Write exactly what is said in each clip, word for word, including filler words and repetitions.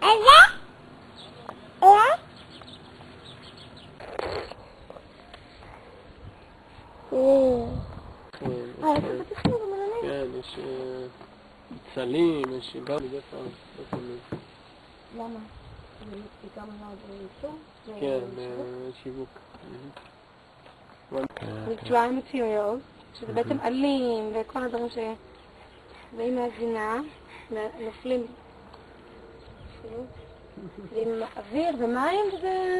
כן, יש צלים, יש גם מדי פעם. למה? זה כמה מאוד איסור? כן, שיווק. dry materials, שזה בעצם עלים וכל הדברים שבאים מהזינה, נופלים עם אוויר ומים וזה...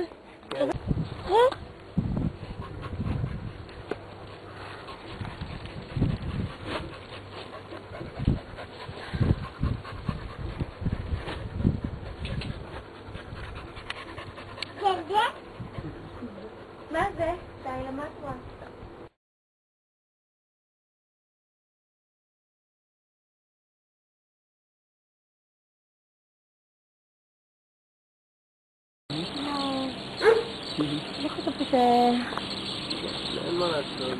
מה זה? די למטרה. לא חשבתי ש... אין מה לעשות.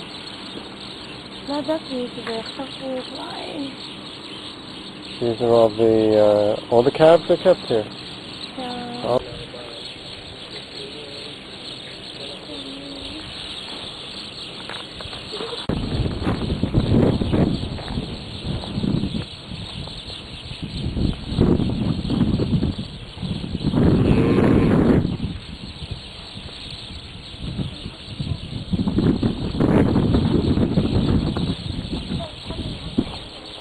לא ידעתי שזה חשבתי וואי. These are all the, uh, all the calves are kept here? Yeah. Oh.